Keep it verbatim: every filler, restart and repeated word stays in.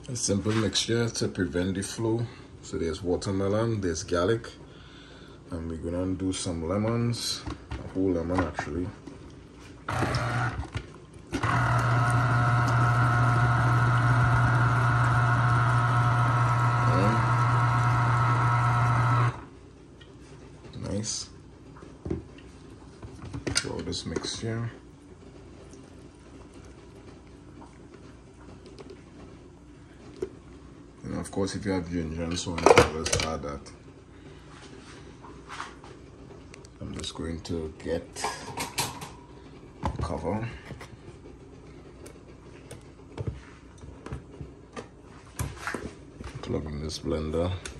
A simple mixture to prevent the flu. So there's watermelon, there's garlic, and we're gonna do some lemons, a whole lemon actually. Nice. Throw this mixture. And of course, if you have ginger and so on, just add that. I'm just going to get the cover. Plug in this blender.